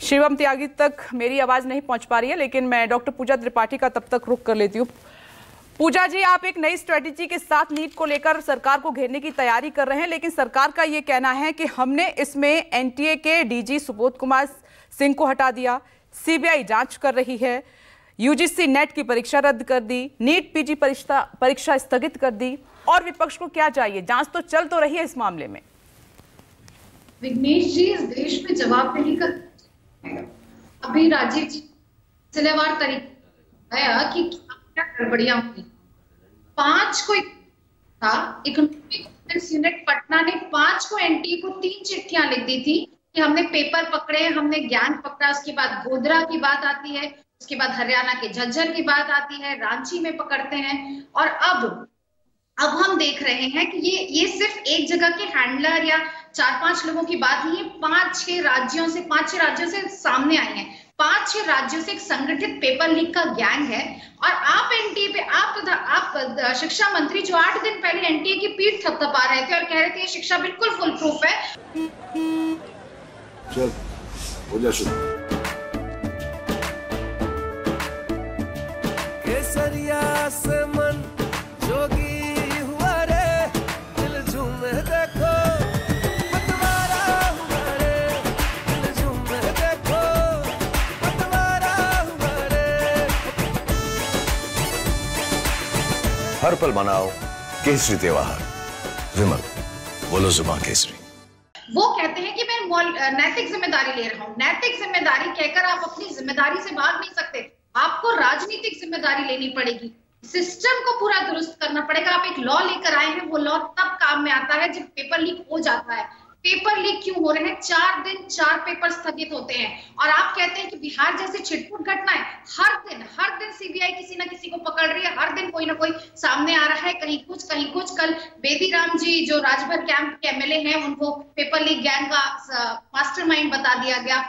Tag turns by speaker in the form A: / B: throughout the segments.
A: शिवम त्यागी तक मेरी आवाज नहीं पहुंच पा रही है, लेकिन मैं डॉक्टर पूजा त्रिपाठी का तब तक रुख कर लेती हूँ। पूजा जी, आप एक नई स्ट्रेटेजी के साथ नीट को लेकर सरकार को घेरने की तैयारी कर रहे हैं, लेकिन सरकार का ये कहना है कि हमने इसमें एनटीए के डीजी सुबोध कुमार सिंह को हटा दिया, सीबीआई जांच कर रही है, यूजीसी नेट की परीक्षा रद्द कर दी, नीट पीजी परीक्षा स्थगित कर दी, और विपक्ष को क्या चाहिए? जांच तो चल तो रही है इस मामले में।
B: विघ्नेश जी, इस देश में जवाबदेही का अभी राजीव जी सिलेवार तरीका आया कि क्या गड़बड़ियां हुई। 5 को था इकोनॉमिक यूनिट पटना ने 5 को एनटीए को 3 चिट्ठियां लिख दी थी कि हमने पेपर पकड़े, हमने ज्ञान पकड़ा। उसके बाद गोधरा की बात आती है, उसके बाद हरियाणा के झज्जर की बात आती है, रांची में पकड़ते हैं, और अब हम देख रहे हैं कि ये सिर्फ एक जगह के हैंडलर या 4-5 लोगों की बात नहीं है। 5-6 राज्यों से सामने आई है। 5-6 राज्यों से एक संगठित पेपर लीक का गैंग है। और आप एनटीए पे आप शिक्षा मंत्री जो 8 दिन पहले एनटीए की पीठ थपथपा रहे थे और कह रहे थे ये शिक्षा बिल्कुल फुल प्रूफ है।
C: चल हो जा शुरू।
D: केसरिया से मन जोगी हुआ रे, दिल झूमे देखो पतवारा हुआ रे, दिल झूमे देखो पतवारा हुआ रे।
C: हर पल मनाओ केसरी त्योहार। विमल, बोलो जुबान केसरी।
B: वो कहते हैं कि मैं नैतिक जिम्मेदारी ले रहा हूँ। नैतिक जिम्मेदारी कहकर आप अपनी जिम्मेदारी से भाग नहीं सकते, आपको राजनीतिक जिम्मेदारी लेनी पड़ेगी। सिस्टम को पूरा दुरुस्त करना पड़ेगा। आप एक लॉ लेकर आए हैं, वो लॉ तब काम में आता है जब पेपर लीक हो जाता है। पेपर लीक क्यों हो रहे हैं? 4 दिन 4 पेपर स्थगित होते हैं, और आप कहते हैं कि बिहार जैसे छिटपुट घटनाएं हर दिन सीबीआई किसी ना किसी को पकड़ रही है, हर दिन कोई ना कोई सामने आ रहा है, कहीं कुछ। कल बेदीराम जी जो राजभर कैंप के एमएलए हैं, उनको पेपर लीक गैंग का मास्टरमाइंड बता दिया गया।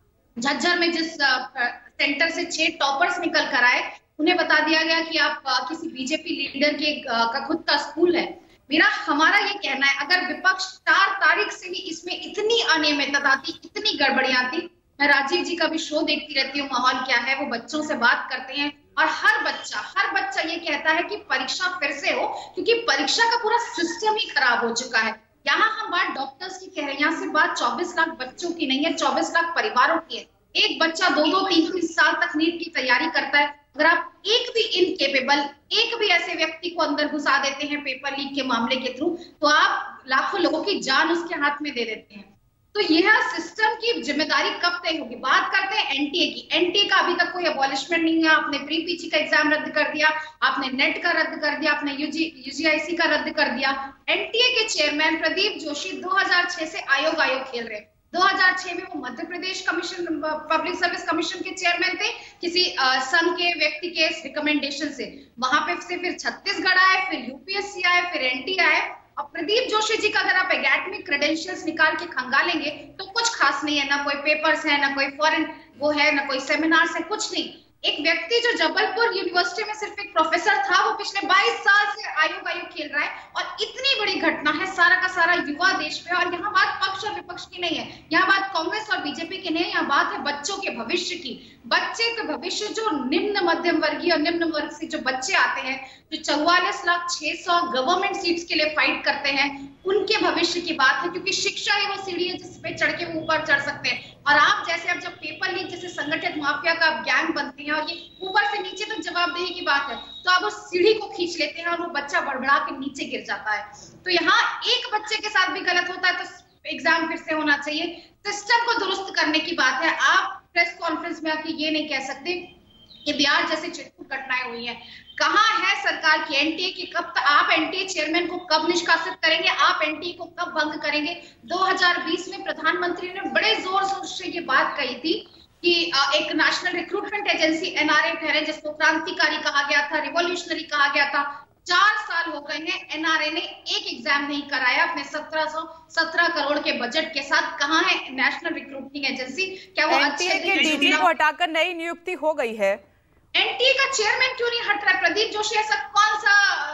B: झज्जर में जिस सेंटर से 6 टॉपर्स निकल कर आए, उन्हें बता दिया गया कि आप किसी बीजेपी लीडर का खुद का स्कूल है। हमारा ये कहना है, अगर विपक्ष 4 तारीख से ही इसमें इतनी अनियमितता थी, इतनी गड़बड़ियां थी। मैं राजीव जी का भी शो देखती रहती हूँ, माहौल क्या है, वो बच्चों से बात करते हैं, और हर बच्चा ये कहता है कि परीक्षा फिर से हो, क्योंकि परीक्षा का पूरा सिस्टम ही खराब हो चुका है। यहाँ हम बात डॉक्टर्स की कह रहे हैं, यहाँ से बात 24 लाख बच्चों की नहीं है, 24 लाख परिवारों की है। एक बच्चा 2-2, 3-3 साल तक नीट की तैयारी करता है। अगर आप एक भी इनकेपेबल, एक भी ऐसे व्यक्ति को अंदर घुसा देते हैं पेपर लीक के मामले के थ्रू, तो आप लाखों लोगों की जान उसके हाथ में दे देते हैं। तो यह सिस्टम की जिम्मेदारी कब तय होगी? बात करते हैं एनटीए की। एनटीए का अभी तक कोई अबॉलिशमेंट नहीं है। आपने प्री पीजी का एग्जाम रद्द कर दिया, आपने नेट का रद्द कर दिया, आपने यूजीआईसी का रद्द कर दिया। एनटीए के चेयरमैन प्रदीप जोशी 2006 से आयोग खेल रहे। 2006 में वो Madhya Pradesh public service commission के चेयरमैन थे, किसी संघ के व्यक्ति के रिकमेंडेशन से। वहां पे से फिर छत्तीसगढ़ आए, फिर यूपीएससी आए, फिर एनटीए आए। और प्रदीप जोशी जी का अगर आप एकेडमिक क्रेडेंशियल्स निकाल के खंगालेंगे तो कुछ खास नहीं है, ना कोई पेपर्स है, ना कोई फॉरेन वो है, ना कोई सेमिनार्स है, कुछ नहीं। एक व्यक्ति जो जबलपुर यूनिवर्सिटी में सिर्फ एक प्रोफेसर था, वो पिछले 22 साल से आयोग खेल रहा है। और इतनी बड़ी घटना है, सारा का सारा युवा देश में। और यहाँ बात पक्ष और विपक्ष की नहीं है, यहाँ बात कांग्रेस और बीजेपी की नहीं है, यहाँ बात है बच्चों के भविष्य की। बच्चे का भविष्य, जो निम्न मध्यम वर्गीय और निम्न वर्ग से जो बच्चे आते हैं, जो 44,600,000 गवर्नमेंट सीट्स के लिए फाइट करते हैं, उनके भविष्य की बात है। क्योंकि शिक्षा ही वो सीढ़ी है जिस पे चढ़ के वो ऊपर चढ़ सकते हैं। और आप जब पेपर लीक जैसे संगठित माफिया का गैंग बनते हैं, और ये ऊपर से नीचे तक जवाबदेही की बात है, तो आप उस सीढ़ी को खींच लेते हैं और वो बच्चा बड़बड़ा के नीचे गिर जाता है। तो यहाँ एक बच्चे के साथ भी गलत होता है तो एग्जाम फिर से होना चाहिए। सिस्टम को दुरुस्त करने की बात है। आप प्रेस कॉन्फ्रेंस में आके ये नहीं कह सकते कि बिहार जैसे छिटपुट घटनाएं हुई हैं। कहाँ है सरकार की एनटीए की? आप एनटीए चेयरमैन को कब निष्कासित करेंगे? आप एनटीए को कब भंग करेंगे? 2020 में प्रधानमंत्री ने बड़े जोर शोर से ये बात कही थी कि एक नेशनल रिक्रूटमेंट एजेंसी एनआरए ठहरे, जिसको क्रांतिकारी कहा गया था, रिवॉल्यूशनरी कहा गया था। 4 साल हो गए हैं, एनआरए ने एक एग्जाम नहीं कराया अपने 1717 करोड़ के बजट के साथ। कहाँ है नेशनल रिक्रूटिंग एजेंसी? क्या वो
A: एनटीए के डीजी को हटाकर नई नियुक्ति हो गई है?
B: एनटीए का चेयरमैन क्यों नहीं हट रहा है? प्रदीप जोशी ऐसा कौन सा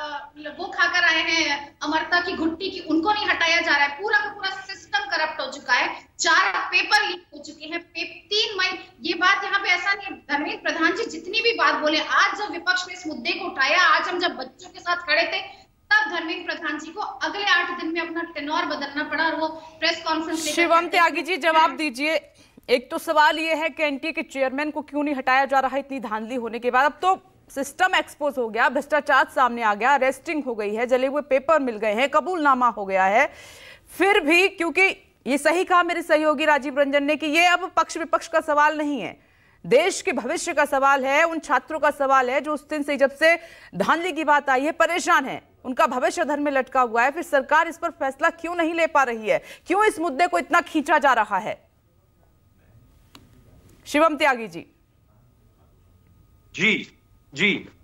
B: वो खाकर आए हैं अमरता की घुट्टी की, उनको नहीं हटाया जा रहा है? पूरा का पूरा सिस्टम करप्ट हो चुका है। 4 पेपर लीक हो चुके हैं। 3 बात बोले। आज जब विपक्ष ने इस मुद्दे को उठाया, आज हम जब बच्चों के साथ खड़े थे, तब धर्मेंद्र प्रधान जी को अगले 8 दिन में अपना टेनोर बदलना पड़ा और वो प्रेस कॉन्फ्रेंस।
A: शिवम त्यागी जी जवाब दीजिए। एक तो सवाल ये है कि एनटीए के चेयरमैन को क्यों नहीं हटाया जा रहा है इतनी धांधली होने के बाद। अब तो सिस्टम एक्सपोज हो गया, भ्रष्टाचार सामने आ गया, अरेस्टिंग हो गई है, जले हुए पेपर मिल गए हैं, कबूलनामा हो गया है, फिर भी क्योंकि ये सही कहा मेरे सहयोगी राजीव रंजन ने कि ये अब पक्ष विपक्ष का सवाल नहीं है, देश के भविष्य का सवाल है, उन छात्रों का सवाल है जो उस दिन से जब से धांधली की बात आई है परेशान है, उनका भविष्य धर में लटका हुआ है। फिर सरकार इस पर फैसला क्यों नहीं ले पा रही है, क्यों इस मुद्दे को इतना खींचा जा रहा है? शिवम त्यागी जी।
E: जी